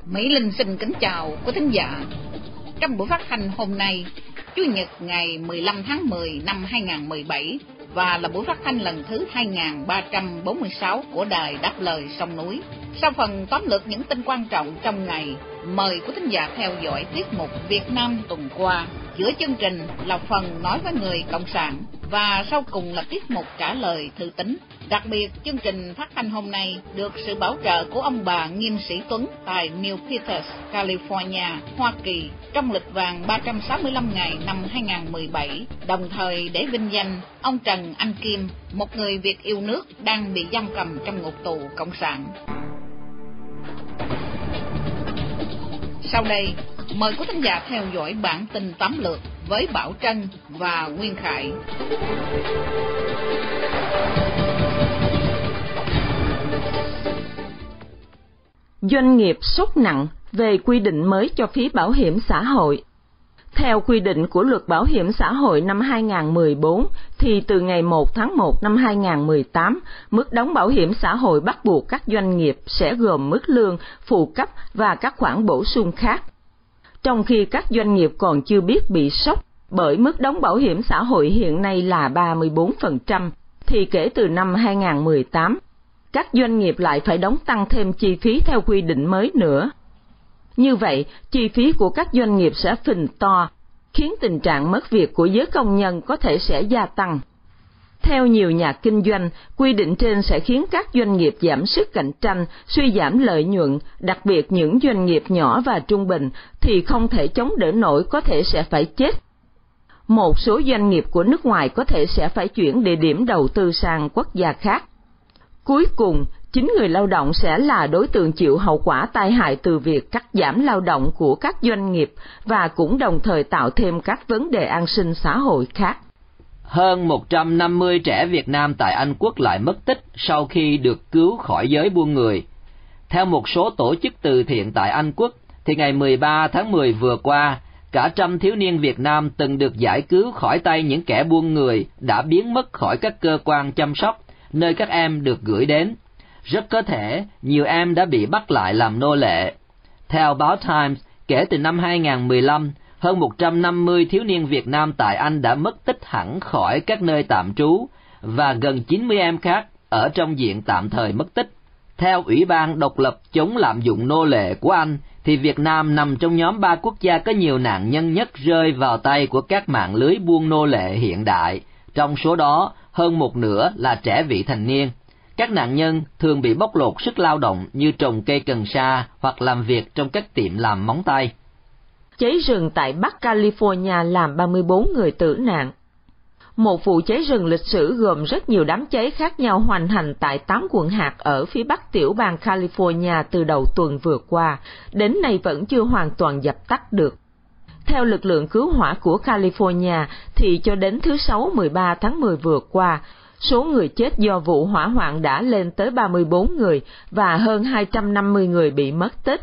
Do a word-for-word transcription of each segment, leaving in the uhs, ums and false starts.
Mỹ Linh xin kính chào quý thính giả. Trong buổi phát thanh hôm nay, Chủ nhật ngày mười lăm tháng mười năm hai nghìn không trăm mười bảy, và là buổi phát thanh lần thứ hai nghìn ba trăm bốn mươi sáu của đài Đáp Lời Sông Núi. Sau phần tóm lược những tin quan trọng trong ngày, mời quý thính giả theo dõi tiết mục Việt Nam tuần qua. Giữa chương trình là phần nói với người Cộng sản, và sau cùng là tiết mục trả lời thư tín. Đặc biệt, chương trình phát thanh hôm nay được sự bảo trợ của ông bà Nghiêm Sĩ Tuấn tại Milpitas, California, Hoa Kỳ, trong lịch vàng ba trăm sáu mươi lăm ngày năm hai nghìn không trăm mười bảy, đồng thời để vinh danh ông Trần Anh Kim, một người Việt yêu nước đang bị giam cầm trong ngục tù Cộng sản. Sau đây, mời quý thính giả theo dõi bản tin tóm lược với Bảo Trân và Nguyên Khải. Doanh nghiệp sốt nặng về quy định mới cho phí bảo hiểm xã hội. Theo quy định của Luật Bảo hiểm xã hội năm hai nghìn không trăm mười bốn, thì từ ngày một tháng một năm hai nghìn không trăm mười tám, mức đóng bảo hiểm xã hội bắt buộc các doanh nghiệp sẽ gồm mức lương, phụ cấp và các khoản bổ sung khác. Trong khi các doanh nghiệp còn chưa biết bị sốc bởi mức đóng bảo hiểm xã hội hiện nay là ba mươi bốn phần trăm, thì kể từ năm hai nghìn không trăm mười tám, các doanh nghiệp lại phải đóng tăng thêm chi phí theo quy định mới nữa. Như vậy, chi phí của các doanh nghiệp sẽ phình to, khiến tình trạng mất việc của giới công nhân có thể sẽ gia tăng. Theo nhiều nhà kinh doanh, quy định trên sẽ khiến các doanh nghiệp giảm sức cạnh tranh, suy giảm lợi nhuận, đặc biệt những doanh nghiệp nhỏ và trung bình thì không thể chống đỡ nổi, có thể sẽ phải chết. Một số doanh nghiệp của nước ngoài có thể sẽ phải chuyển địa điểm đầu tư sang quốc gia khác. Cuối cùng, chính người lao động sẽ là đối tượng chịu hậu quả tai hại từ việc cắt giảm lao động của các doanh nghiệp và cũng đồng thời tạo thêm các vấn đề an sinh xã hội khác. Hơn một trăm năm mươi trẻ Việt Nam tại Anh Quốc lại mất tích sau khi được cứu khỏi giới buôn người. Theo một số tổ chức từ thiện tại Anh Quốc, thì ngày mười ba tháng mười vừa qua, cả trăm thiếu niên Việt Nam từng được giải cứu khỏi tay những kẻ buôn người đã biến mất khỏi các cơ quan chăm sóc, nơi các em được gửi đến. Rất có thể, nhiều em đã bị bắt lại làm nô lệ. Theo báo Times, kể từ năm hai nghìn không trăm mười lăm, hơn một trăm năm mươi thiếu niên Việt Nam tại Anh đã mất tích hẳn khỏi các nơi tạm trú, và gần chín mươi em khác ở trong diện tạm thời mất tích. Theo Ủy ban độc lập chống lạm dụng nô lệ của Anh, thì Việt Nam nằm trong nhóm ba quốc gia có nhiều nạn nhân nhất rơi vào tay của các mạng lưới buôn nô lệ hiện đại. Trong số đó, hơn một nửa là trẻ vị thành niên. Các nạn nhân thường bị bóc lột sức lao động như trồng cây cần sa hoặc làm việc trong các tiệm làm móng tay. Cháy rừng tại Bắc California làm ba mươi bốn người tử nạn. Một vụ cháy rừng lịch sử gồm rất nhiều đám cháy khác nhau hoành hành tại tám quận hạt ở phía bắc tiểu bang California từ đầu tuần vừa qua, đến nay vẫn chưa hoàn toàn dập tắt được. Theo lực lượng cứu hỏa của California, thì cho đến thứ Sáu mười ba tháng mười vừa qua, số người chết do vụ hỏa hoạn đã lên tới ba mươi bốn người và hơn hai trăm năm mươi người bị mất tích.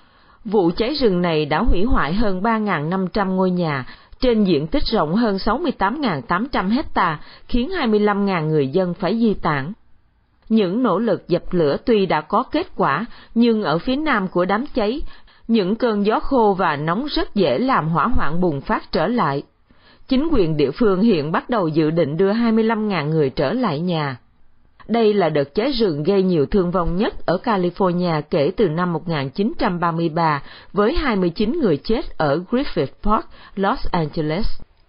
Vụ cháy rừng này đã hủy hoại hơn ba nghìn năm trăm ngôi nhà, trên diện tích rộng hơn sáu mươi tám nghìn tám trăm hecta, khiến hai mươi lăm nghìn người dân phải di tản. Những nỗ lực dập lửa tuy đã có kết quả, nhưng ở phía nam của đám cháy, những cơn gió khô và nóng rất dễ làm hỏa hoạn bùng phát trở lại. Chính quyền địa phương hiện bắt đầu dự định đưa hai mươi lăm nghìn người trở lại nhà. Đây là đợt cháy rừng gây nhiều thương vong nhất ở California kể từ năm một nghìn chín trăm ba mươi ba, với hai mươi chín người chết ở Griffith Park, Los Angeles.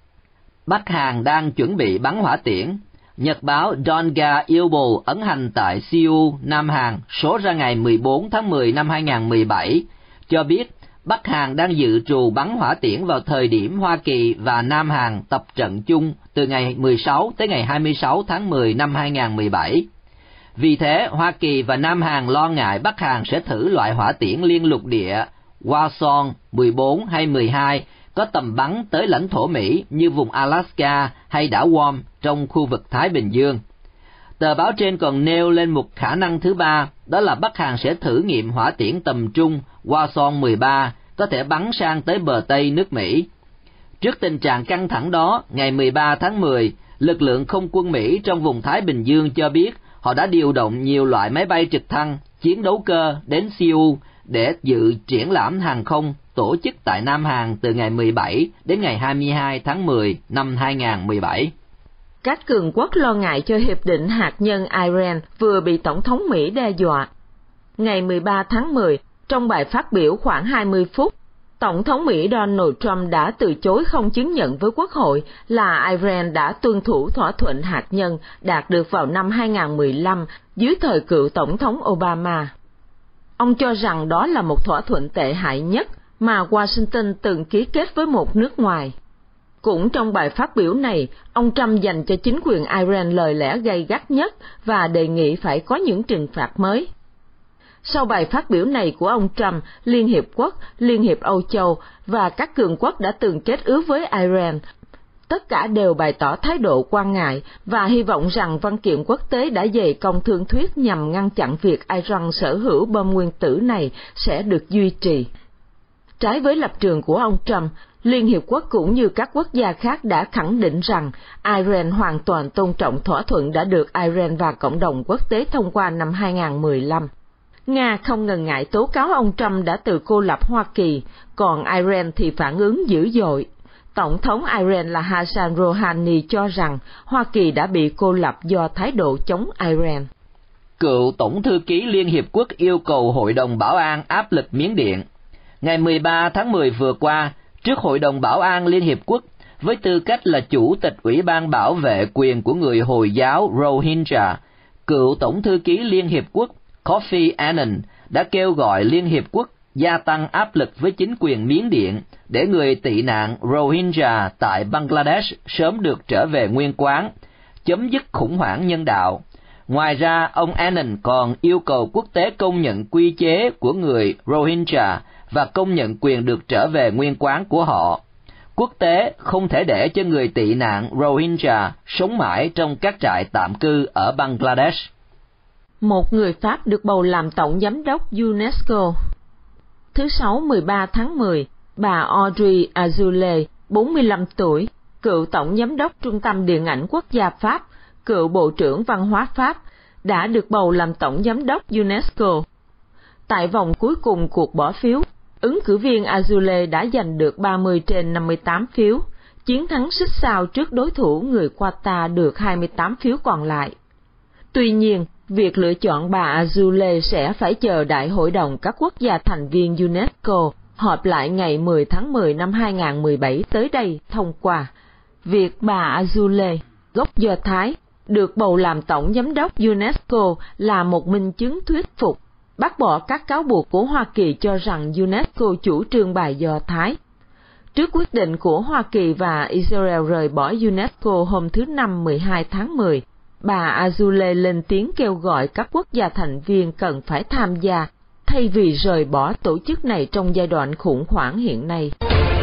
Bắc Hàn đang chuẩn bị bắn hỏa tiễn. Nhật báo Donga Ilbo ấn hành tại Seoul, Nam Hàn, số ra ngày mười bốn tháng mười năm hai nghìn không trăm mười bảy, cho biết Bắc Hàn đang dự trù bắn hỏa tiễn vào thời điểm Hoa Kỳ và Nam Hàn tập trận chung từ ngày mười sáu tới ngày hai mươi sáu tháng mười năm hai nghìn không trăm mười bảy. Vì thế, Hoa Kỳ và Nam Hàn lo ngại Bắc Hàn sẽ thử loại hỏa tiễn liên lục địa Hwasong mười bốn hay mười hai có tầm bắn tới lãnh thổ Mỹ như vùng Alaska hay đảo Guam trong khu vực Thái Bình Dương. Tờ báo trên còn nêu lên một khả năng thứ ba, đó là Bắc Hàn sẽ thử nghiệm hỏa tiễn tầm trung Hwasong mười ba có thể bắn sang tới bờ Tây nước Mỹ. Trước tình trạng căng thẳng đó, ngày mười ba tháng mười, lực lượng không quân Mỹ trong vùng Thái Bình Dương cho biết họ đã điều động nhiều loại máy bay trực thăng, chiến đấu cơ đến Seoul để dự triển lãm hàng không tổ chức tại Nam Hàn từ ngày mười bảy đến ngày hai mươi hai tháng mười năm hai nghìn không trăm mười bảy. Các cường quốc lo ngại cho hiệp định hạt nhân Iran vừa bị Tổng thống Mỹ đe dọa. Ngày mười ba tháng mười, trong bài phát biểu khoảng hai mươi phút, Tổng thống Mỹ Donald Trump đã từ chối không chứng nhận với Quốc hội là Iran đã tuân thủ thỏa thuận hạt nhân đạt được vào năm hai nghìn không trăm mười lăm dưới thời cựu Tổng thống Obama. Ông cho rằng đó là một thỏa thuận tệ hại nhất mà Washington từng ký kết với một nước ngoài. Cũng trong bài phát biểu này, ông Trump dành cho chính quyền Iran lời lẽ gay gắt nhất và đề nghị phải có những trừng phạt mới. Sau bài phát biểu này của ông Trump, Liên Hiệp Quốc, Liên hiệp Âu Châu và các cường quốc đã từng kết ước với Iran. Tất cả đều bày tỏ thái độ quan ngại và hy vọng rằng văn kiện quốc tế đã dày công thương thuyết nhằm ngăn chặn việc Iran sở hữu bom nguyên tử này sẽ được duy trì. Trái với lập trường của ông Trump, Liên Hiệp Quốc cũng như các quốc gia khác đã khẳng định rằng Iran hoàn toàn tôn trọng thỏa thuận đã được Iran và cộng đồng quốc tế thông qua năm hai nghìn không trăm mười lăm. Nga không ngần ngại tố cáo ông Trump đã từ cô lập Hoa Kỳ, còn Iran thì phản ứng dữ dội. Tổng thống Iran là Hassan Rouhani cho rằng Hoa Kỳ đã bị cô lập do thái độ chống Iran. Cựu Tổng thư ký Liên Hiệp Quốc yêu cầu Hội đồng Bảo an áp lực Miến Điện. Ngày mười ba tháng mười vừa qua, trước Hội đồng Bảo an Liên Hiệp Quốc, với tư cách là Chủ tịch Ủy ban bảo vệ quyền của người Hồi giáo Rohingya, cựu Tổng thư ký Liên Hiệp Quốc Kofi Annan đã kêu gọi Liên Hiệp Quốc gia tăng áp lực với chính quyền Miến Điện để người tị nạn Rohingya tại Bangladesh sớm được trở về nguyên quán, chấm dứt khủng hoảng nhân đạo. Ngoài ra, ông Annan còn yêu cầu quốc tế công nhận quy chế của người Rohingya và công nhận quyền được trở về nguyên quán của họ. Quốc tế không thể để cho người tị nạn Rohingya sống mãi trong các trại tạm cư ở Bangladesh. Một người Pháp được bầu làm tổng giám đốc UNESCO. Thứ Sáu mười ba tháng mười, bà Audrey Azoulay, bốn mươi lăm tuổi, cựu tổng giám đốc Trung tâm Điện ảnh Quốc gia Pháp, cựu Bộ trưởng Văn hóa Pháp, đã được bầu làm tổng giám đốc UNESCO. Tại vòng cuối cùng cuộc bỏ phiếu, ứng cử viên Azoulay đã giành được ba mươi trên năm mươi tám phiếu, chiến thắng xích sao trước đối thủ người Qatar được hai mươi tám phiếu còn lại. Tuy nhiên, việc lựa chọn bà Azoulay sẽ phải chờ Đại hội đồng các quốc gia thành viên UNESCO họp lại ngày mười tháng mười năm hai nghìn không trăm mười bảy tới đây thông qua. Việc bà Azoulay, gốc Do Thái, được bầu làm tổng giám đốc UNESCO là một minh chứng thuyết phục, bác bỏ các cáo buộc của Hoa Kỳ cho rằng UNESCO chủ trương bài Do Thái. Trước quyết định của Hoa Kỳ và Israel rời bỏ UNESCO hôm thứ Năm mười hai tháng mười, bà Azoulay lên tiếng kêu gọi các quốc gia thành viên cần phải tham gia, thay vì rời bỏ tổ chức này trong giai đoạn khủng hoảng hiện nay.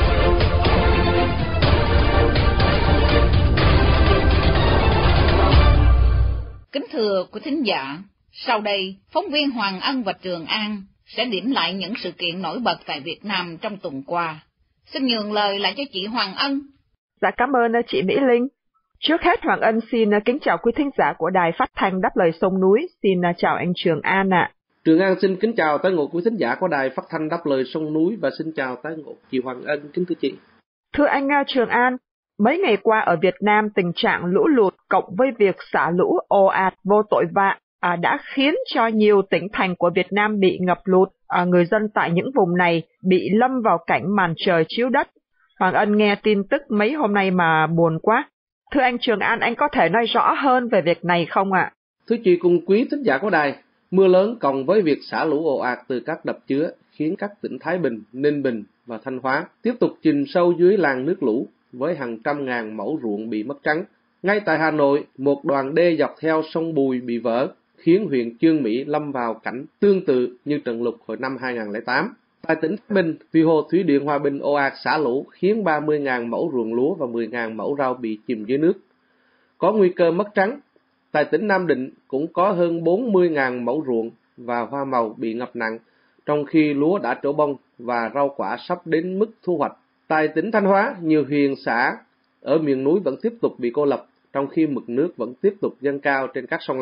Kính thưa quý thính giả, sau đây, phóng viên Hoàng Ân và Trường An sẽ điểm lại những sự kiện nổi bật tại Việt Nam trong tuần qua. Xin nhường lời lại cho chị Hoàng Ân. Dạ cảm ơn chị Mỹ Linh. Trước hết Hoàng Ân xin kính chào quý thính giả của Đài Phát thanh Đáp Lời Sông Núi, xin chào anh Trường An ạ. À. Trường An xin kính chào tới ngộ quý thính giả của Đài Phát thanh Đáp Lời Sông Núi và xin chào tới ngộ chị Hoàng Ân, kính thưa chị. Thưa anh Trường An, mấy ngày qua ở Việt Nam tình trạng lũ lụt cộng với việc xả lũ ồ ạt vô tội vạ à, đã khiến cho nhiều tỉnh thành của Việt Nam bị ngập lụt, à, người dân tại những vùng này bị lâm vào cảnh màn trời chiếu đất. Hoàng Ân nghe tin tức mấy hôm nay mà buồn quá. Thưa anh Trường An, anh có thể nói rõ hơn về việc này không ạ? À? Thưa chị cùng quý thính giả của đài, mưa lớn cộng với việc xả lũ ồ ạt từ các đập chứa khiến các tỉnh Thái Bình, Ninh Bình và Thanh Hóa tiếp tục chìm sâu dưới làn nước lũ với hàng trăm ngàn mẫu ruộng bị mất trắng. Ngay tại Hà Nội, một đoàn đê dọc theo sông Bùi bị vỡ khiến huyện Chương Mỹ lâm vào cảnh tương tự như trận lụt hồi năm hai nghìn không trăm lẻ tám. Tại tỉnh Thái Bình, vì hồ thủy điện Hòa Bình ồ ạt xả lũ khiến ba mươi nghìn mẫu ruộng lúa và mười nghìn mẫu rau bị chìm dưới nước, có nguy cơ mất trắng. Tại tỉnh Nam Định cũng có hơn bốn mươi nghìn mẫu ruộng và hoa màu bị ngập nặng, trong khi lúa đã trổ bông và rau quả sắp đến mức thu hoạch. Tại tỉnh Thanh Hóa, nhiều huyện xã ở miền núi vẫn tiếp tục bị cô lập, trong khi mực nước vẫn tiếp tục dâng cao trên các sông lạch,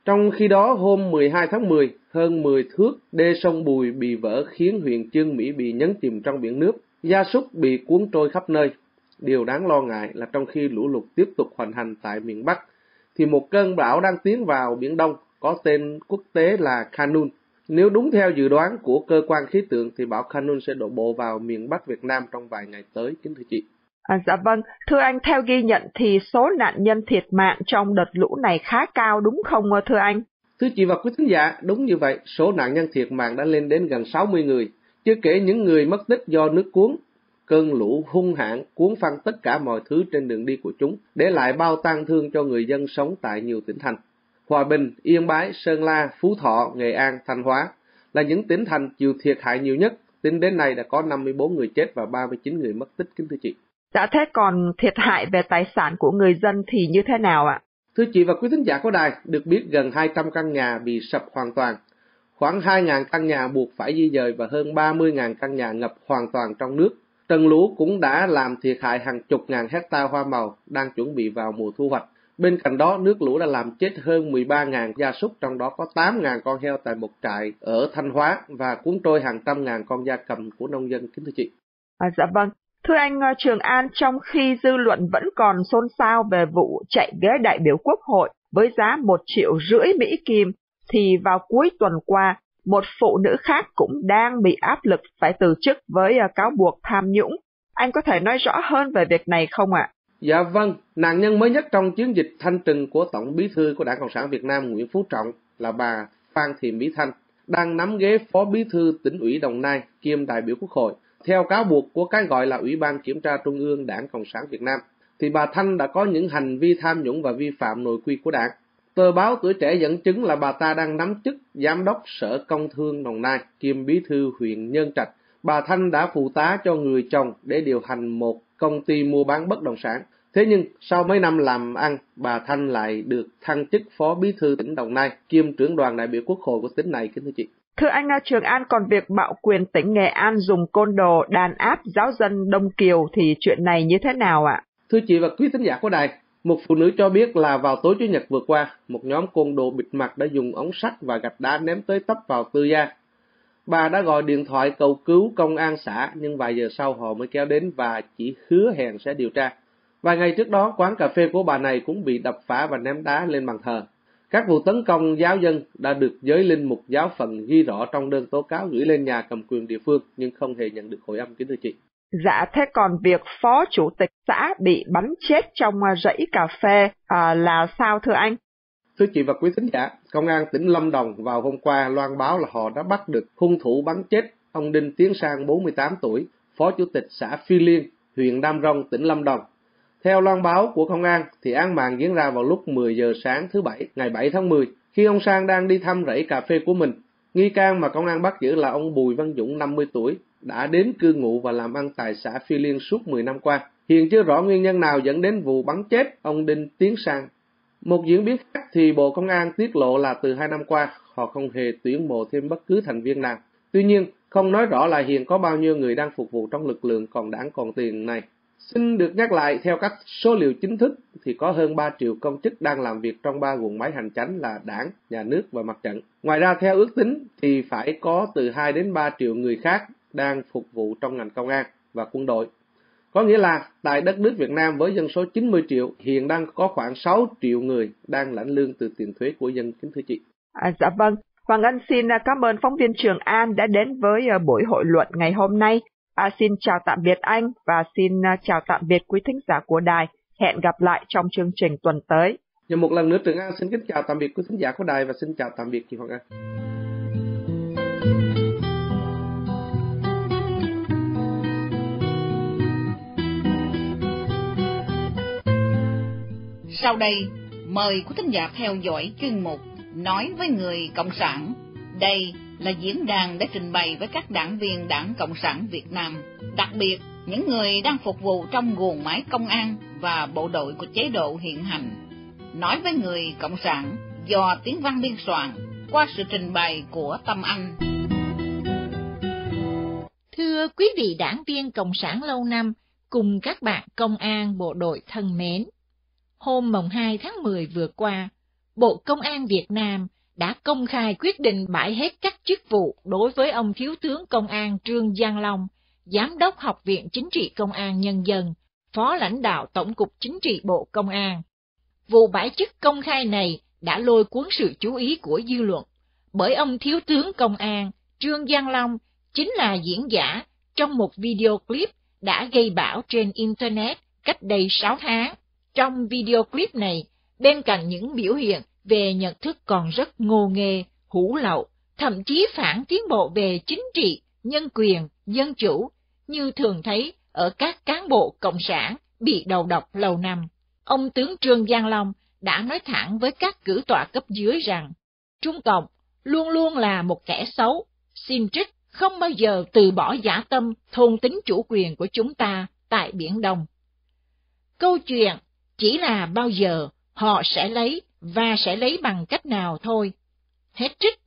Trong khi đó, hôm mười hai tháng mười, hơn mười thước đê sông Bùi bị vỡ khiến huyện Chương Mỹ bị nhấn chìm trong biển nước, gia súc bị cuốn trôi khắp nơi. Điều đáng lo ngại là trong khi lũ lụt tiếp tục hoành hành tại miền Bắc, thì một cơn bão đang tiến vào Biển Đông có tên quốc tế là Khanun. Nếu đúng theo dự đoán của cơ quan khí tượng thì bão Khanun sẽ đổ bộ vào miền Bắc Việt Nam trong vài ngày tới, kính thưa chị. À, dạ vâng, thưa anh, theo ghi nhận thì số nạn nhân thiệt mạng trong đợt lũ này khá cao đúng không thưa anh? Thưa chị và quý thính giả, đúng như vậy, số nạn nhân thiệt mạng đã lên đến gần sáu mươi người, chưa kể những người mất tích do nước cuốn. Cơn lũ hung hãn cuốn phăng tất cả mọi thứ trên đường đi của chúng, để lại bao tang thương cho người dân sống tại nhiều tỉnh thành. Hòa Bình, Yên Bái, Sơn La, Phú Thọ, Nghệ An, Thanh Hóa là những tỉnh thành chịu thiệt hại nhiều nhất. Tính đến nay đã có năm mươi bốn người chết và ba mươi chín người mất tích, kính thưa chị. Dạ, thế còn thiệt hại về tài sản của người dân thì như thế nào ạ? Thưa chị và quý thính giả của đài, được biết gần hai trăm căn nhà bị sập hoàn toàn, khoảng hai nghìn căn nhà buộc phải di dời và hơn ba mươi nghìn căn nhà ngập hoàn toàn trong nước. Trận lũ cũng đã làm thiệt hại hàng chục ngàn hecta hoa màu đang chuẩn bị vào mùa thu hoạch. Bên cạnh đó, nước lũ đã làm chết hơn mười ba nghìn gia súc, trong đó có tám nghìn con heo tại một trại ở Thanh Hóa và cuốn trôi hàng trăm ngàn con gia cầm của nông dân, kính thưa chị. À, dạ vâng. Thưa anh Trường An, trong khi dư luận vẫn còn xôn xao về vụ chạy ghế đại biểu Quốc hội với giá một triệu rưỡi Mỹ Kim, thì vào cuối tuần qua, một phụ nữ khác cũng đang bị áp lực phải từ chức với cáo buộc tham nhũng. Anh có thể nói rõ hơn về việc này không ạ? Dạ vâng, nạn nhân mới nhất trong chiến dịch thanh trừng của Tổng Bí thư của Đảng Cộng sản Việt Nam Nguyễn Phú Trọng là bà Phan Thị Mỹ Thanh, đang nắm ghế Phó Bí thư Tỉnh ủy Đồng Nai kiêm đại biểu Quốc hội. Theo cáo buộc của cái gọi là Ủy ban Kiểm tra Trung ương Đảng Cộng sản Việt Nam, thì bà Thanh đã có những hành vi tham nhũng và vi phạm nội quy của Đảng. Tờ báo Tuổi Trẻ dẫn chứng là bà ta đang nắm chức Giám đốc Sở Công Thương Đồng Nai kiêm Bí thư huyện Nhân Trạch. Bà Thanh đã phụ tá cho người chồng để điều hành một công ty mua bán bất động sản. Thế nhưng, sau mấy năm làm ăn, bà Thanh lại được thăng chức Phó Bí thư tỉnh Đồng Nai kiêm trưởng đoàn đại biểu Quốc hội của tỉnh này, kính thưa chị. Thưa anh Trường An, còn việc bạo quyền tỉnh Nghệ An dùng côn đồ đàn áp giáo dân Đông Kiều thì chuyện này như thế nào ạ? Thưa chị và quý thính giả của đài, một phụ nữ cho biết là vào tối Chủ nhật vừa qua, một nhóm côn đồ bịt mặt đã dùng ống sắt và gạch đá ném tới tấp vào tư gia. Bà đã gọi điện thoại cầu cứu công an xã, nhưng vài giờ sau họ mới kéo đến và chỉ hứa hẹn sẽ điều tra. Vài ngày trước đó, quán cà phê của bà này cũng bị đập phá và ném đá lên bàn thờ. Các vụ tấn công giáo dân đã được giới linh mục giáo phận ghi rõ trong đơn tố cáo gửi lên nhà cầm quyền địa phương, nhưng không hề nhận được hồi âm, kính thưa chị. Dạ, thế còn việc phó chủ tịch xã bị bắn chết trong rẫy cà phê à, là sao thưa anh? Thưa chị và quý thính giả, Công an tỉnh Lâm Đồng vào hôm qua loan báo là họ đã bắt được hung thủ bắn chết ông Đinh Tiến Sang, bốn mươi tám tuổi, phó chủ tịch xã Phi Liên, huyện Đam Rông, tỉnh Lâm Đồng. Theo loan báo của công an, thì án mạng diễn ra vào lúc mười giờ sáng thứ Bảy, ngày bảy tháng mười, khi ông Sang đang đi thăm rẫy cà phê của mình. Nghi can mà công an bắt giữ là ông Bùi Văn Dũng, năm mươi tuổi, đã đến cư ngụ và làm ăn tại xã Phi Liên suốt mười năm qua. Hiện chưa rõ nguyên nhân nào dẫn đến vụ bắn chết ông Đinh Tiến Sang. Một diễn biến khác thì Bộ Công an tiết lộ là từ hai năm qua, họ không hề tuyển mộ thêm bất cứ thành viên nào. Tuy nhiên, không nói rõ là hiện có bao nhiêu người đang phục vụ trong lực lượng còn đảng còn tiền này. Xin được nhắc lại, theo các số liệu chính thức thì có hơn ba triệu công chức đang làm việc trong ba guồng máy hành chánh là đảng, nhà nước và mặt trận. Ngoài ra, theo ước tính thì phải có từ hai đến ba triệu người khác đang phục vụ trong ngành công an và quân đội. Có nghĩa là tại đất nước Việt Nam với dân số chín mươi triệu, hiện đang có khoảng sáu triệu người đang lãnh lương từ tiền thuế của dân, kính thưa chị. À, dạ vâng, Hoàng Ân xin cảm ơn phóng viên Trường An đã đến với buổi hội luận ngày hôm nay. À, xin chào tạm biệt anh và xin chào tạm biệt quý thính giả của đài. Hẹn gặp lại trong chương trình tuần tới. Và một lần nữa Trường An xin kính chào tạm biệt quý thính giả của đài và xin chào tạm biệt chị Hoàng An. Sau đây, mời quý thính giả theo dõi chuyên mục Nói với người Cộng sản. Đây là diễn đàn để trình bày với các đảng viên Đảng Cộng sản Việt Nam, đặc biệt những người đang phục vụ trong guồng máy công an và bộ đội của chế độ hiện hành. Nói với người Cộng sản do Tiếng Văn biên soạn qua sự trình bày của Tâm Anh. Thưa quý vị đảng viên Cộng sản lâu năm cùng các bạn công an bộ đội thân mến, hôm mồng hai tháng mười vừa qua, Bộ Công an Việt Nam đã công khai quyết định bãi hết các chức vụ đối với ông Thiếu tướng Công an Trương Giang Long, Giám đốc Học viện Chính trị Công an Nhân dân, Phó lãnh đạo Tổng cục Chính trị Bộ Công an. Vụ bãi chức công khai này đã lôi cuốn sự chú ý của dư luận, bởi ông Thiếu tướng Công an Trương Giang Long chính là diễn giả trong một video clip đã gây bão trên Internet cách đây sáu tháng. Trong video clip này, bên cạnh những biểu hiện về nhận thức còn rất ngô nghê, hủ lậu, thậm chí phản tiến bộ về chính trị, nhân quyền, dân chủ, như thường thấy ở các cán bộ cộng sản bị đầu độc lâu năm, ông tướng Trương Giang Long đã nói thẳng với các cử tọa cấp dưới rằng Trung Cộng luôn luôn là một kẻ xấu, xin trích không bao giờ từ bỏ dã tâm thôn tính chủ quyền của chúng ta tại Biển Đông. Câu chuyện chỉ là bao giờ họ sẽ lấy và sẽ lấy bằng cách nào thôi. Hết trích.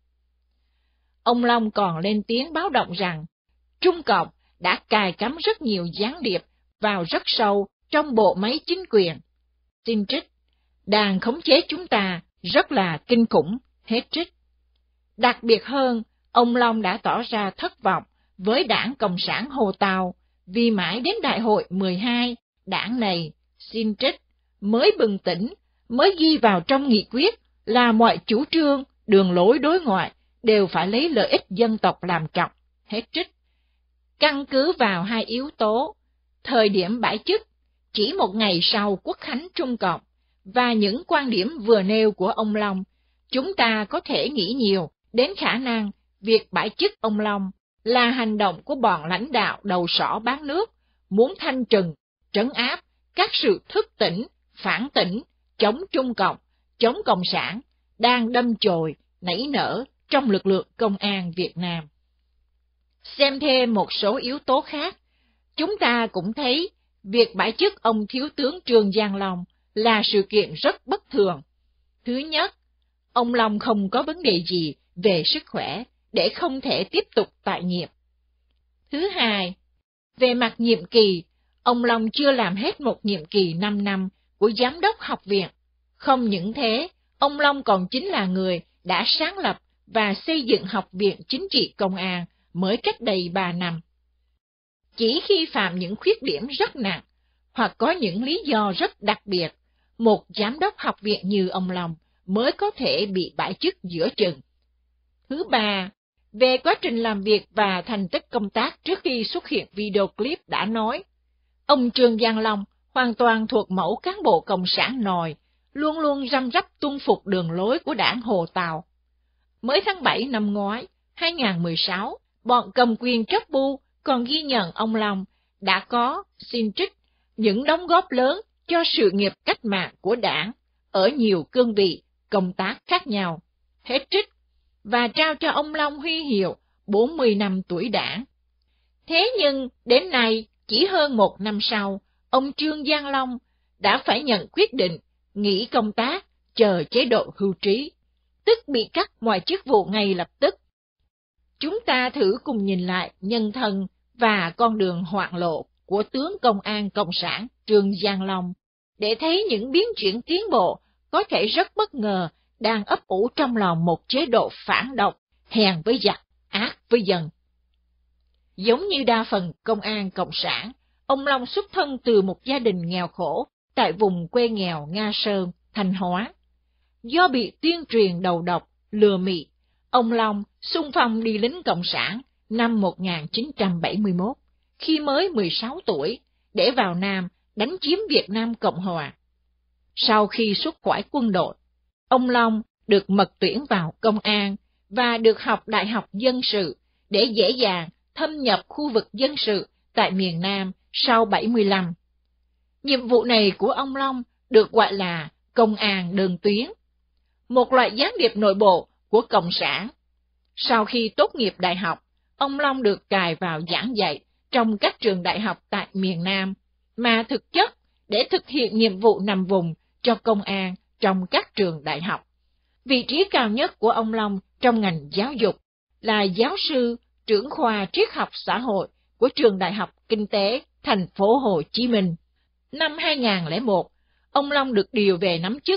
Ông Long còn lên tiếng báo động rằng Trung Cộng đã cài cắm rất nhiều gián điệp vào rất sâu trong bộ máy chính quyền. Xin trích. Đàn khống chế chúng ta rất là kinh khủng. Hết trích. Đặc biệt hơn, ông Long đã tỏ ra thất vọng với đảng Cộng sản Hồ Tàu vì mãi đến đại hội mười hai, đảng này, xin trích, mới bừng tỉnh, mới ghi vào trong nghị quyết là mọi chủ trương, đường lối đối ngoại đều phải lấy lợi ích dân tộc làm trọng. Hết trích. Căn cứ vào hai yếu tố, thời điểm bãi chức, chỉ một ngày sau Quốc khánh Trung Cộng, và những quan điểm vừa nêu của ông Long, chúng ta có thể nghĩ nhiều đến khả năng việc bãi chức ông Long là hành động của bọn lãnh đạo đầu sỏ bán nước, muốn thanh trừng, trấn áp các sự thức tỉnh, phản tỉnh, chống Trung Cộng, chống Cộng sản, đang đâm chồi, nảy nở trong lực lượng công an Việt Nam. Xem thêm một số yếu tố khác, chúng ta cũng thấy việc bãi chức ông Thiếu tướng Trương Giang Long là sự kiện rất bất thường. Thứ nhất, ông Long không có vấn đề gì về sức khỏe để không thể tiếp tục tại nhiệm. Thứ hai, về mặt nhiệm kỳ, ông Long chưa làm hết một nhiệm kỳ năm năm của Giám đốc Học viện. Không những thế, ông Long còn chính là người đã sáng lập và xây dựng Học viện Chính trị Công an mới cách đây ba năm. Chỉ khi phạm những khuyết điểm rất nặng, hoặc có những lý do rất đặc biệt, một giám đốc học viện như ông Long mới có thể bị bãi chức giữa chừng. Thứ ba, về quá trình làm việc và thành tích công tác trước khi xuất hiện video clip đã nói, ông Trương Giang Long hoàn toàn thuộc mẫu cán bộ cộng sản nòi, luôn luôn răm rắp tuân phục đường lối của đảng Hồ Tàu. Mới tháng bảy năm ngoái, hai nghìn không trăm mười sáu, bọn cầm quyền chấp bu còn ghi nhận ông Long đã có, xin trích, những đóng góp lớn cho sự nghiệp cách mạng của đảng ở nhiều cương vị, công tác khác nhau. Hết trích. Và trao cho ông Long huy hiệu bốn mươi năm tuổi đảng. Thế nhưng, đến nay, chỉ hơn một năm sau, ông Trương Giang Long đã phải nhận quyết định nghỉ công tác, chờ chế độ hưu trí, tức bị cắt mọi chức vụ ngay lập tức. Chúng ta thử cùng nhìn lại nhân thân và con đường hoạn lộ của tướng Công an Cộng sản Trương Giang Long, để thấy những biến chuyển tiến bộ có thể rất bất ngờ đang ấp ủ trong lòng một chế độ phản độc, hèn với giặc, ác với dân. Giống như đa phần công an Cộng sản, ông Long xuất thân từ một gia đình nghèo khổ tại vùng quê nghèo Nga Sơn, Thanh Hóa. Do bị tuyên truyền đầu độc, lừa mị, ông Long xung phong đi lính Cộng sản năm một nghìn chín trăm bảy mươi mốt, khi mới mười sáu tuổi, để vào Nam đánh chiếm Việt Nam Cộng Hòa. Sau khi xuất khỏi quân đội, ông Long được mật tuyển vào công an và được học Đại học Dân sự để dễ dàng thâm nhập khu vực dân sự tại miền Nam sau bảy mươi lăm. Nhiệm vụ này của ông Long được gọi là công an đơn tuyến, một loại gián điệp nội bộ của Cộng sản. Sau khi tốt nghiệp đại học, ông Long được cài vào giảng dạy trong các trường đại học tại miền Nam, mà thực chất để thực hiện nhiệm vụ nằm vùng cho công an trong các trường đại học. Vị trí cao nhất của ông Long trong ngành giáo dục là giáo sư trưởng khoa triết học xã hội của trường Đại học Kinh tế thành phố Hồ Chí Minh. Năm hai nghìn không trăm lẻ một, ông Long được điều về nắm chức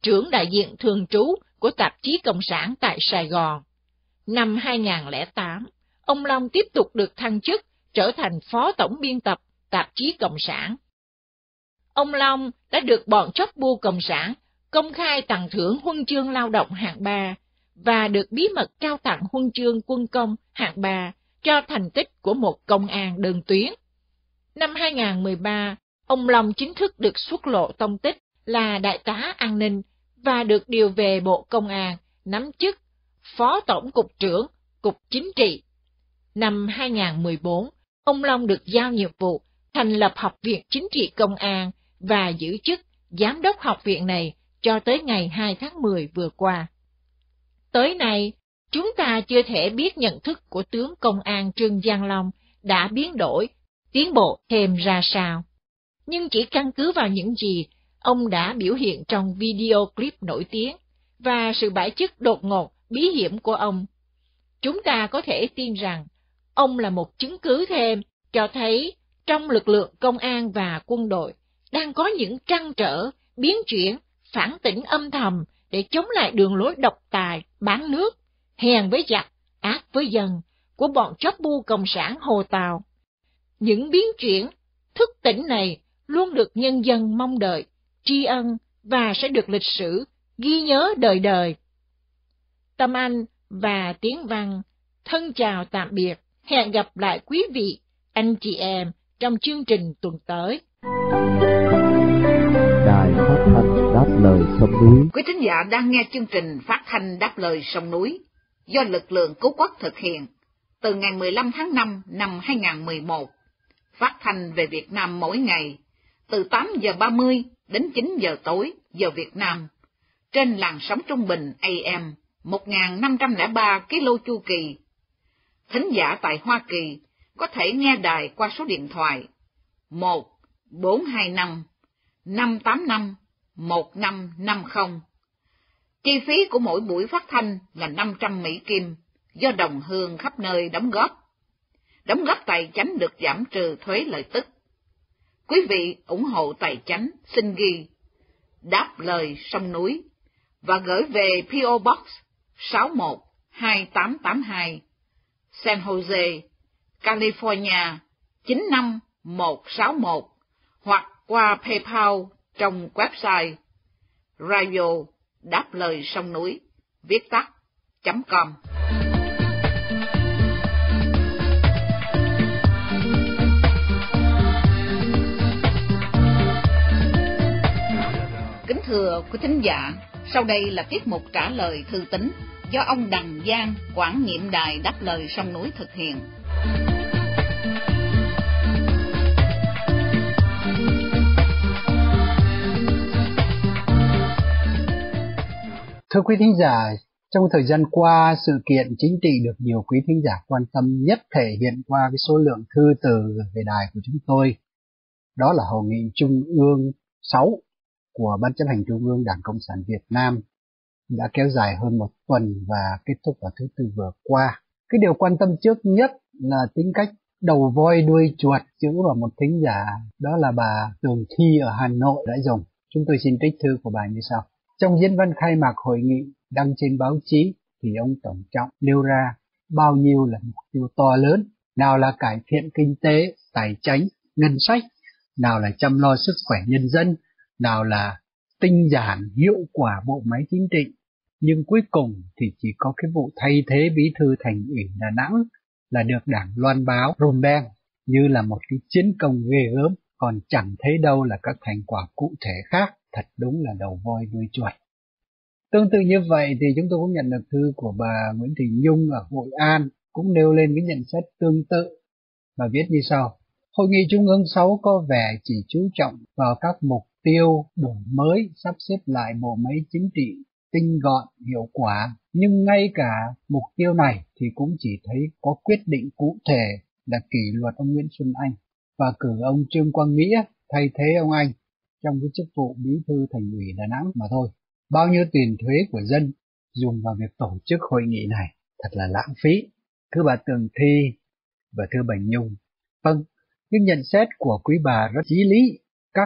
trưởng đại diện thường trú của tạp chí Cộng sản tại Sài Gòn. Năm hai nghìn không trăm lẻ tám, ông Long tiếp tục được thăng chức trở thành phó tổng biên tập tạp chí Cộng sản. Ông Long đã được bọn chóp bu Cộng sản công khai tặng thưởng huân chương lao động hạng ba và được bí mật trao tặng huân chương quân công hạng ba cho thành tích của một công an đơn tuyến. Năm hai nghìn không trăm mười ba, ông Long chính thức được xuất lộ tông tích là đại tá an ninh và được điều về Bộ Công an, nắm chức Phó Tổng cục trưởng Cục Chính trị. Năm hai nghìn không trăm mười bốn, ông Long được giao nhiệm vụ thành lập Học viện Chính trị Công an và giữ chức Giám đốc học viện này cho tới ngày hai tháng mười vừa qua. Tới nay, chúng ta chưa thể biết nhận thức của tướng công an Trương Giang Long đã biến đổi, tiến bộ thêm ra sao. Nhưng chỉ căn cứ vào những gì ông đã biểu hiện trong video clip nổi tiếng và sự bãi chức đột ngột bí hiểm của ông, chúng ta có thể tin rằng ông là một chứng cứ thêm cho thấy trong lực lượng công an và quân đội đang có những trăn trở, biến chuyển, phản tỉnh âm thầm để chống lại đường lối độc tài, bán nước, hèn với giặc, ác với dân của bọn chóp bu Cộng sản Hồ Tàu. Những biến chuyển, thức tỉnh này luôn được nhân dân mong đợi, tri ân và sẽ được lịch sử ghi nhớ đời đời. Tâm Anh và Tiếng Văn thân chào tạm biệt, hẹn gặp lại quý vị, anh chị em trong chương trình tuần tới. Đài phát thanh Đáp Lời Sông Núi. Quý thính giả đang nghe chương trình phát thanh Đáp Lời Sông Núi do lực lượng cứu quốc thực hiện từ ngày mười lăm tháng năm năm hai nghìn không trăm mười một, phát thanh về Việt Nam mỗi ngày từ tám giờ ba mươi đến chín giờ tối giờ Việt Nam trên làn sóng trung bình A M một nghìn năm trăm lẻ ba ki lô chu kỳ. Thính giả tại Hoa Kỳ có thể nghe đài qua số điện thoại một bốn hai năm năm tám năm một năm năm không. Chi phí của mỗi buổi phát thanh là năm trăm Mỹ Kim do đồng hương khắp nơi đóng góp. Đóng góp tài chánh được giảm trừ thuế lợi tức. Quý vị ủng hộ tài chánh xin ghi Đáp Lời Sông Núi và gửi về pê ô Box sáu một hai tám tám hai, San Jose, California chín năm một sáu một, hoặc qua PayPal trong website radio đáp lời sông núi viết tắt chấm com. Kính thưa quý thính giả, sau đây là tiết mục trả lời thư tín do ông Đằng Giang, quản nhiệm đài Đáp Lời Sông Núi thực hiện. Thưa quý thính giả, trong thời gian qua, sự kiện chính trị được nhiều quý thính giả quan tâm nhất thể hiện qua cái số lượng thư từ về đài của chúng tôi. Đó là Hội nghị Trung ương sáu của Ban chấp hành Trung ương Đảng Cộng sản Việt Nam đã kéo dài hơn một tuần và kết thúc vào thứ Tư vừa qua. Cái điều quan tâm trước nhất là tính cách đầu voi đuôi chuột chữ vào một thính giả, đó là bà Tường Thi ở Hà Nội đã dùng. Chúng tôi xin trích thư của bà như sau. Trong diễn văn khai mạc hội nghị đăng trên báo chí thì ông Tổng Trọng nêu ra bao nhiêu là mục tiêu to lớn, nào là cải thiện kinh tế, tài chánh, ngân sách, nào là chăm lo sức khỏe nhân dân, nào là tinh giản hiệu quả bộ máy chính trị. Nhưng cuối cùng thì chỉ có cái vụ thay thế bí thư thành ủy Đà Nẵng là được Đảng loan báo rùm beng như là một cái chiến công ghê gớm, còn chẳng thấy đâu là các thành quả cụ thể khác. Thật đúng là đầu voi đuôi chuột. Tương tự như vậy thì chúng tôi cũng nhận được thư của bà Nguyễn Thị Nhung ở Hội An, cũng nêu lên cái nhận xét tương tự. Bà viết như sau: Hội nghị Trung ương sáu có vẻ chỉ chú trọng vào các mục tiêu đổi mới, sắp xếp lại bộ máy chính trị tinh gọn, hiệu quả, nhưng ngay cả mục tiêu này thì cũng chỉ thấy có quyết định cụ thể là kỷ luật ông Nguyễn Xuân Anh và cử ông Trương Quang Nghĩa thay thế ông Anh trong cái chức vụ bí thư thành ủy Đà Nẵng mà thôi. Bao nhiêu tiền thuế của dân dùng vào việc tổ chức hội nghị này, thật là lãng phí. Thưa bà Tường Thi và thưa bà Nhung, vâng, những nhận xét của quý bà rất chí lý. Các mục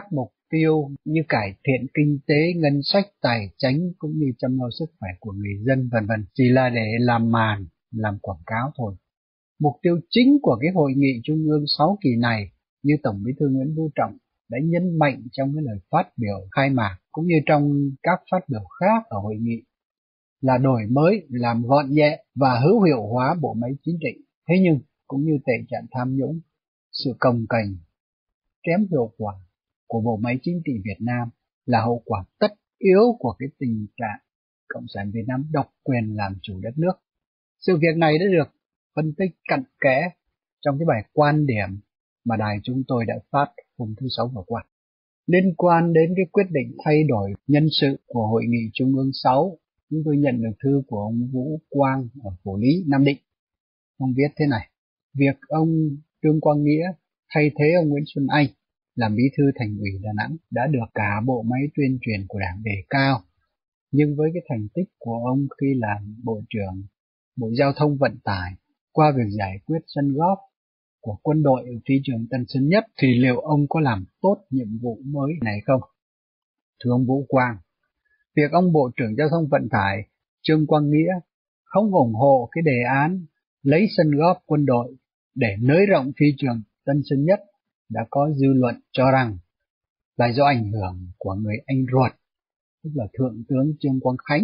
tiêu như cải thiện kinh tế, ngân sách, tài chánh cũng như chăm lo sức khỏe của người dân vân vân, chỉ là để làm màn, làm quảng cáo thôi. Mục tiêu chính của cái hội nghị Trung ương sáu kỳ này, như Tổng Bí thư Nguyễn Phú Trọng đã nhấn mạnh trong cái lời phát biểu khai mạc cũng như trong các phát biểu khác ở hội nghị, là đổi mới, làm gọn nhẹ và hữu hiệu hóa bộ máy chính trị. Thế nhưng cũng như tệ trạng tham nhũng, sự cồng kềnh, kém hiệu quả của bộ máy chính trị Việt Nam là hậu quả tất yếu của cái tình trạng Cộng sản Việt Nam độc quyền làm chủ đất nước. Sự việc này đã được phân tích cặn kẽ trong cái bài quan điểm mà đài chúng tôi đã phát hôm thứ Sáu vừa qua. Liên quan đến cái quyết định thay đổi nhân sự của Hội nghị Trung ương sáu, chúng tôi nhận được thư của ông Vũ Quang ở Phủ Lý, Nam Định. Ông viết thế này: việc ông Trương Quang Nghĩa thay thế ông Nguyễn Xuân Anh làm bí thư Thành ủy Đà Nẵng đã được cả bộ máy tuyên truyền của Đảng đề cao, nhưng với cái thành tích của ông khi làm Bộ trưởng Bộ Giao thông Vận tải qua việc giải quyết sân góp của quân đội ở phi trường Tân Sơn Nhất thì liệu ông có làm tốt nhiệm vụ mới này không? Thưa ông Vũ Quang, việc ông Bộ trưởng Giao thông Vận tải Trương Quang Nghĩa không ủng hộ cái đề án lấy sân góp quân đội để nới rộng phi trường Tân Sơn Nhất đã có dư luận cho rằng là do ảnh hưởng của người anh ruột, tức là Thượng tướng Trương Quang Khánh.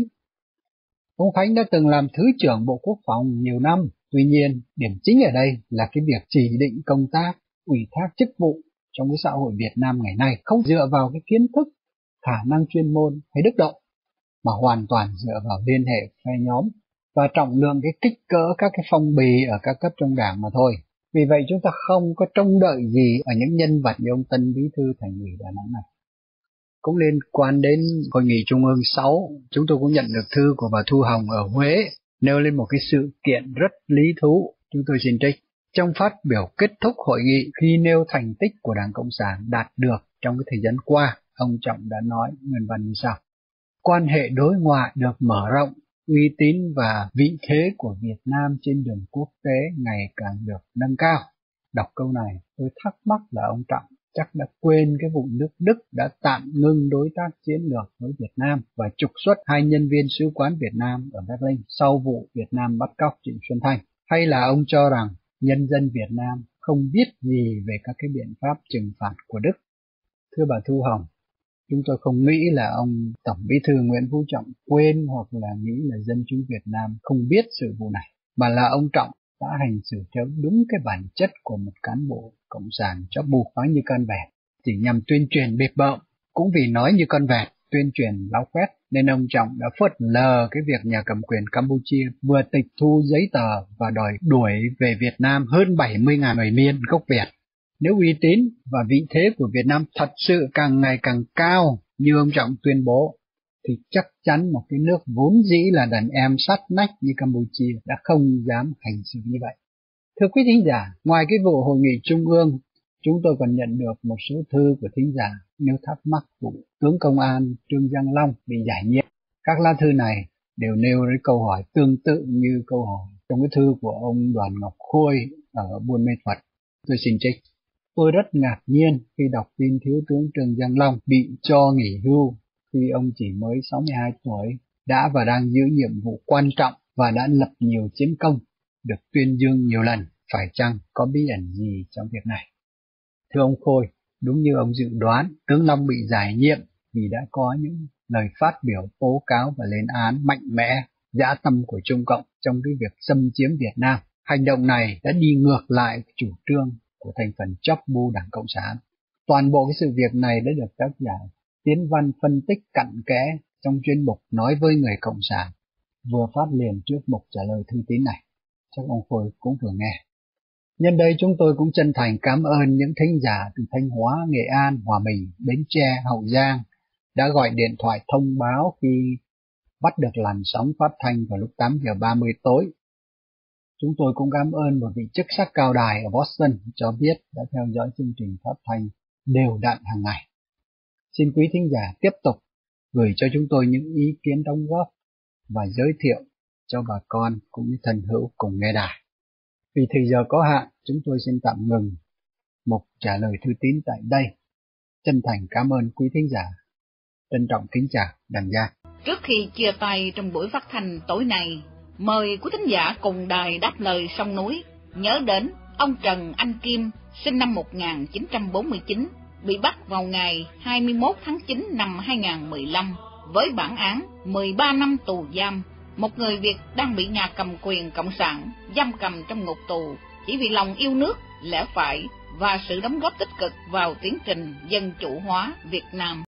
Ông Khánh đã từng làm Thứ trưởng Bộ Quốc phòng nhiều năm, tuy nhiên điểm chính ở đây là cái việc chỉ định công tác, ủy thác chức vụ trong cái xã hội Việt Nam ngày nay không dựa vào cái kiến thức, khả năng chuyên môn hay đức độ, mà hoàn toàn dựa vào liên hệ phe nhóm và trọng lượng cái kích cỡ các cái phong bì ở các cấp trong Đảng mà thôi. Vì vậy chúng ta không có trông đợi gì ở những nhân vật như ông Tân Bí thư Thành ủy Đà Nẵng này. Cũng liên quan đến Hội nghị Trung ương sáu, chúng tôi cũng nhận được thư của bà Thu Hồng ở Huế nêu lên một cái sự kiện rất lý thú. Chúng tôi xin trích. Trong phát biểu kết thúc hội nghị, khi nêu thành tích của Đảng Cộng sản đạt được trong cái thời gian qua, ông Trọng đã nói nguyên văn như sau: quan hệ đối ngoại được mở rộng, uy tín và vị thế của Việt Nam trên đường quốc tế ngày càng được nâng cao. Đọc câu này, tôi thắc mắc là ông Trọng chắc đã quên cái vụ nước Đức đã tạm ngưng đối tác chiến lược với Việt Nam và trục xuất hai nhân viên sứ quán Việt Nam ở Berlin sau vụ Việt Nam bắt cóc Trịnh Xuân Thanh. Hay là ông cho rằng nhân dân Việt Nam không biết gì về các cái biện pháp trừng phạt của Đức? Thưa bà Thu Hồng, chúng tôi không nghĩ là ông Tổng Bí thư Nguyễn Phú Trọng quên hoặc là nghĩ là dân chúng Việt Nam không biết sự vụ này, mà là ông Trọng đã hành xử theo đúng cái bản chất của một cán bộ cộng sản cho buộc nói như con vẹt, chỉ nhằm tuyên truyền bịp bợm. Cũng vì nói như con vẹt, tuyên truyền láo quét, nên ông Trọng đã phớt lờ cái việc nhà cầm quyền Campuchia vừa tịch thu giấy tờ và đòi đuổi về Việt Nam hơn bảy mươi nghìn người Miên gốc Việt. Nếu uy tín và vị thế của Việt Nam thật sự càng ngày càng cao như ông Trọng tuyên bố, thì chắc chắn một cái nước vốn dĩ là đàn em sát nách như Campuchia đã không dám hành xử như vậy. Thưa quý thính giả, ngoài cái vụ hội nghị trung ương, chúng tôi còn nhận được một số thư của thính giả nêu thắc mắc vụ tướng công an Trương Giang Long bị giải nhiệm. Các lá thư này đều nêu cái câu hỏi tương tự như câu hỏi trong cái thư của ông Đoàn Ngọc Khôi ở Buôn Mê Thuột. Tôi xin trích. Tôi rất ngạc nhiên khi đọc tin Thiếu tướng Trương Giang Long bị cho nghỉ hưu khi ông chỉ mới sáu mươi hai tuổi, đã và đang giữ nhiệm vụ quan trọng và đã lập nhiều chiến công, được tuyên dương nhiều lần. Phải chăng có bí ẩn gì trong việc này? Thưa ông Khôi, đúng như ông dự đoán, tướng Long bị giải nhiệm vì đã có những lời phát biểu tố cáo và lên án mạnh mẽ, dã tâm của Trung Cộng trong cái việc xâm chiếm Việt Nam. Hành động này đã đi ngược lại chủ trương của thành phần chóp bu Đảng Cộng sản. Toàn bộ cái sự việc này đã được tác giả Tiến Văn phân tích cặn kẽ trong chuyên mục Nói với người Cộng sản, vừa phát liền trước mục trả lời thư tín này. Chắc ông Khôi cũng vừa nghe. Nhân đây chúng tôi cũng chân thành cảm ơn những thính giả từ Thanh Hóa, Nghệ An, Hòa Bình, Bến Tre, Hậu Giang đã gọi điện thoại thông báo khi bắt được làn sóng phát thanh vào lúc tám giờ ba mươi tối. Chúng tôi cũng cảm ơn một vị chức sắc cao đài ở Boston cho biết đã theo dõi chương trình phát thanh đều đặn hàng ngày. Xin quý thính giả tiếp tục gửi cho chúng tôi những ý kiến đóng góp và giới thiệu cho bà con cũng như thân hữu cùng nghe đài. Vì thời giờ có hạn, chúng tôi xin tạm ngừng mục trả lời thư tín tại đây. chân thành cảm ơn quý thính giả. Trân trọng kính chào Đặng Gia. Trước khi chia tay trong buổi phát thanh tối nay, mời quý thính giả cùng đài Đáp Lời Sông Núi nhớ đến ông Trần Anh Kim, sinh năm một nghìn chín trăm bốn mươi chín, bị bắt vào ngày hai mươi mốt tháng chín năm hai nghìn không trăm mười lăm với bản án mười ba năm tù giam. Một người Việt đang bị nhà cầm quyền cộng sản giam cầm trong ngục tù chỉ vì lòng yêu nước, lẽ phải và sự đóng góp tích cực vào tiến trình dân chủ hóa Việt Nam.